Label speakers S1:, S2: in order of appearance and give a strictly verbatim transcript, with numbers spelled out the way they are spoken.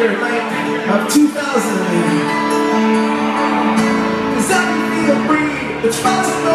S1: year of two thousand eight. Does that feel free? It's possible.